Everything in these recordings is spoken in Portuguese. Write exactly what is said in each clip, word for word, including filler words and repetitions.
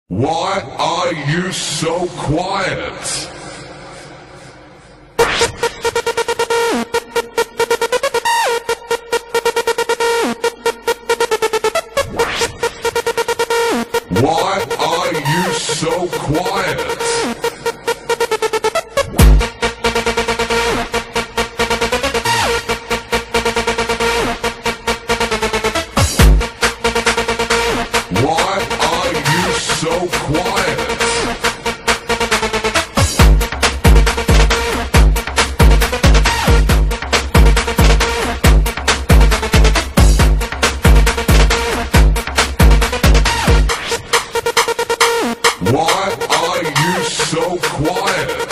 Why are you so quiet? Why are you so quiet? Why are you so quiet? Why are you so quiet?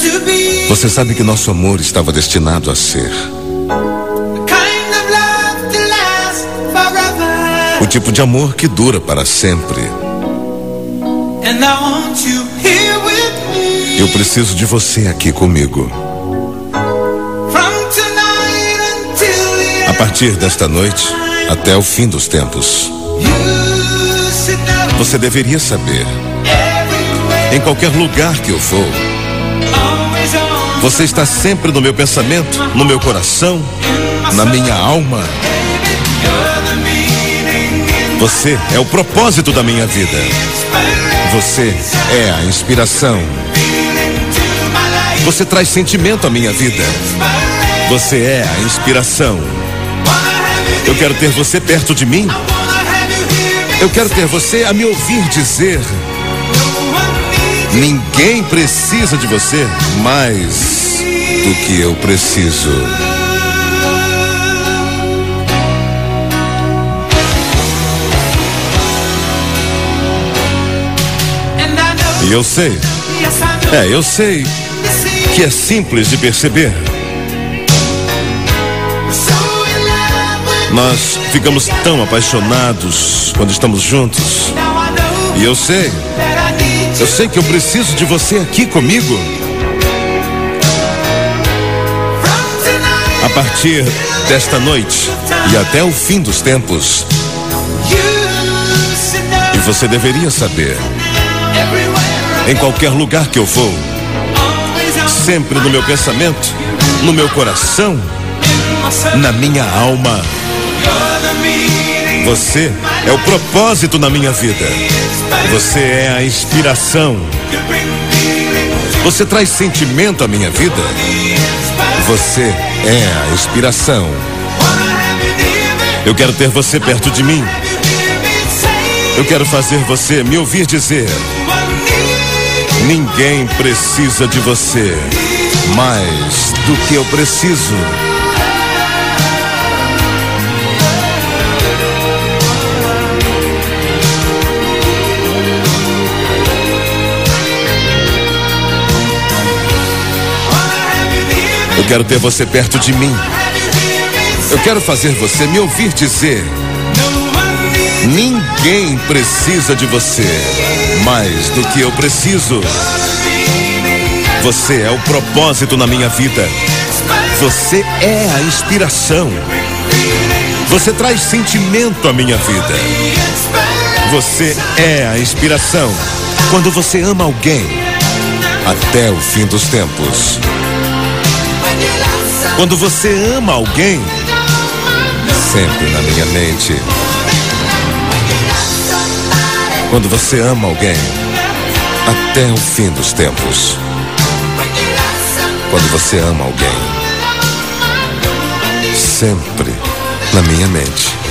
Você sabe que nosso amor estava destinado a ser o tipo de amor que dura para sempre. Eu preciso de você aqui comigo. A partir desta noite, até o fim dos tempos. Você deveria saber, em qualquer lugar que eu for, você está sempre no meu pensamento, no meu coração, na minha alma. Você é o propósito da minha vida. Você é a inspiração. Você traz sentimento à minha vida. Você é a inspiração. Eu quero ter você perto de mim. Eu quero ter você a me ouvir dizer: ninguém precisa de você mais do que eu preciso. E eu sei, é, eu sei que é simples de perceber. Nós ficamos tão apaixonados quando estamos juntos. E eu sei, eu sei que eu preciso de você aqui comigo. A partir desta noite e até o fim dos tempos. E você deveria saber, em qualquer lugar que eu for, sempre no meu pensamento, no meu coração, na minha alma. Você é o propósito na minha vida. Você é a inspiração. Você traz sentimento à minha vida. Você é a inspiração. Eu quero ter você perto de mim. Eu quero fazer você me ouvir dizer: ninguém precisa de você mais do que eu preciso. Eu quero ter você perto de mim. Eu quero fazer você me ouvir dizer: ninguém precisa de você mais do que eu preciso. Você é o propósito na minha vida. Você é a inspiração. Você traz sentimento à minha vida. Você é a inspiração. Quando você ama alguém, até o fim dos tempos. Quando você ama alguém, sempre na minha mente. Quando você ama alguém, até o fim dos tempos. Quando você ama alguém, sempre na minha mente.